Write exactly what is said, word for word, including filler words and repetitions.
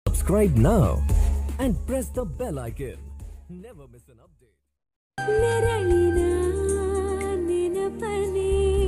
Subscribe now and press the bell icon. Never miss an update. ನೆರಳಿನ ನೆನಪನೇ